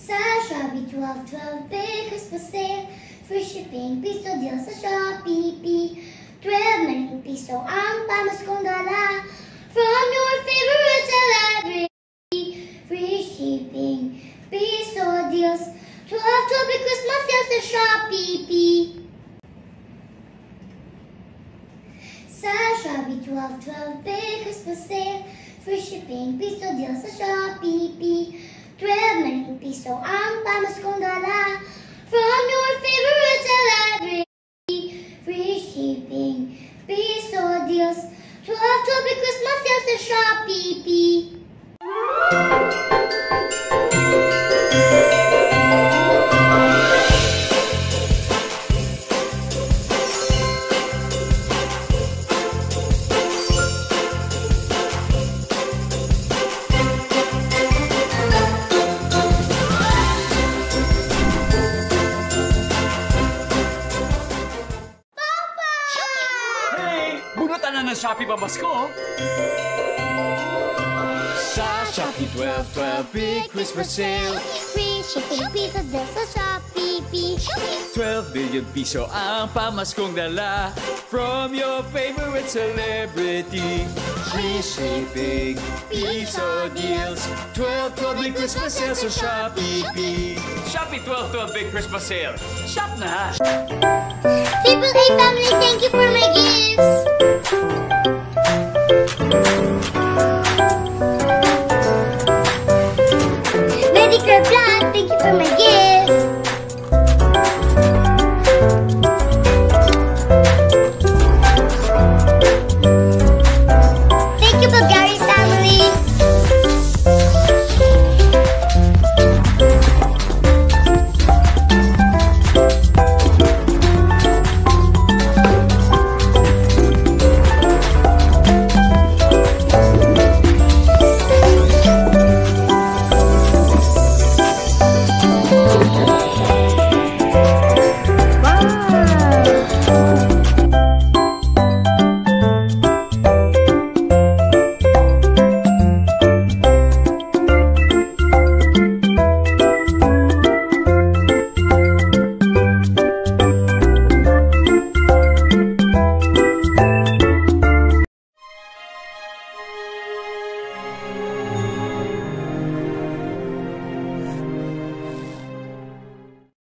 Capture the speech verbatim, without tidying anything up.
Sa Shopee, twelve twelve big Christmas sale. Free shipping, piso deal sa Shopee. twelve ninety piso ang pamaskong dala. From your favorite celebrity. Free shipping, piso deals. twelve twelve big Christmas sale sa Shopee. Sa Shopee, twelve twelve big Christmas sale. Free shipping, piso deal sa Shopee. twelve ninety piso ang pamaskong dala. From your favorite celebrity. Free shipping, piso deals. twelve twelve big Christmas sale sa Shopee. Bunutan na ng Shopee pamasko. Sa Shopee twelve twelve big Christmas sale. Free shipping, piso deal sa Shopee. twelve billion piso ang pamaskong dala. From your favorite celebrity. Free shipping, piso deals. twelve twelve big Christmas sale sa Shopee. Shopee twelve twelve big Christmas sale. Shop na! Triple A family, thank you for my gifts. Medicare Plus, thank you for my gift.